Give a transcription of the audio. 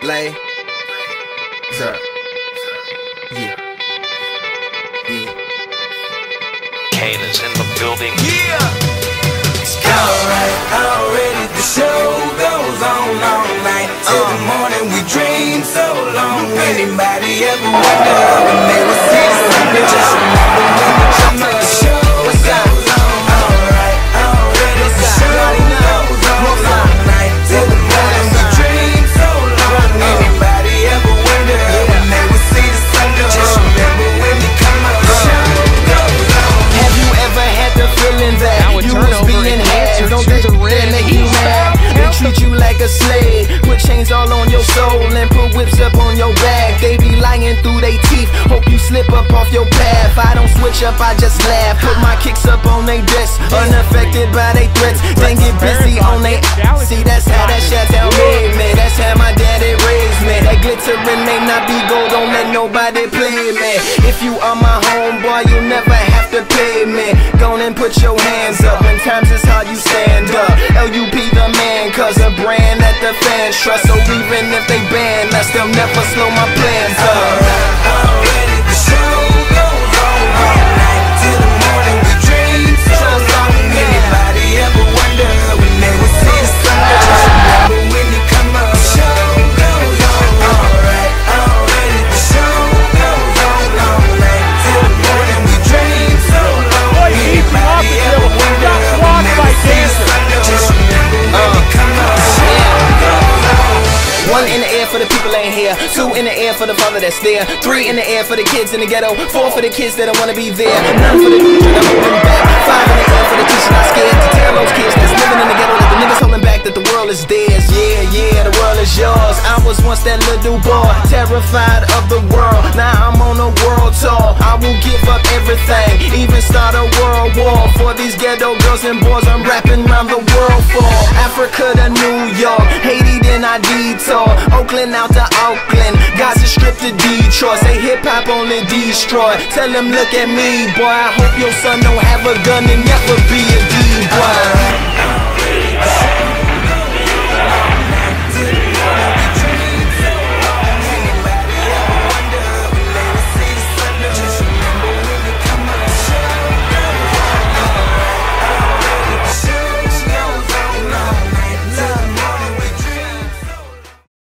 Lay. Sir. Yeah. Yeah. Kane is in the building. Yeah. Alright, already the show goes on all night till the morning. We dream so long. Anybody ever wonder when they will see the sun? Just remember when we come up, the show goes on. Alright, already the show goes on all night till the morning. We dream so long. Anybody ever wonder when they will see the sun? Just remember when we come up, the show goes on. Have you ever had the feeling that you was being had? Don't think they make you mad. They treat you like a slave, put chains all on your soul and put whips up on your back. They be lying through they teeth, hope you slip up off your path. I don't switch up, I just laugh. Put my kicks up on they desk, unaffected by they threats. Then get busy on they. See, that's how that Chi-Town made me. That's how my daddy raised me. That glittering may not be gold, don't let nobody play me. If you are my homeboy, you never have to pay me. Go and put your hands up. When times is hard, you stand up. LUP the man, cause a brand that the fans trust. So even if they ban us, they'll never slow my plans up. Already the show goes on all night till the morning. We dream so long. Anybody ever wonder when they will see the sun? Just remember when you come up, the show goes on. Alright, already the show goes on all night till the morning. We dream so long. Anybody ever wonder when they will see the sun? Just remember when you come up, the show goes on. One in the air for the people ain't here. Two in the air for the father that's there. Three in the air for the kids in the ghetto. Four for the kids that don't wanna be there. None for the future that holding back. Five in the air for the teacher not scared to tell those kids that's living in the ghetto that the niggas holding back that the world is theirs. Yeah, yeah, the world is yours. I was once that little boy, terrified of the world. Now I'm on a world tour. I will give up everything, even start a world war for these ghetto girls and boys I'm rapping around the world for. Africa to New York, Haiti then I detour. Oakland out to Oakland, Gaza Strip to Detroit. Say hip-hop only destroy. Tell them look at me, boy. I hope your son don't have a gun and never be a D-boy.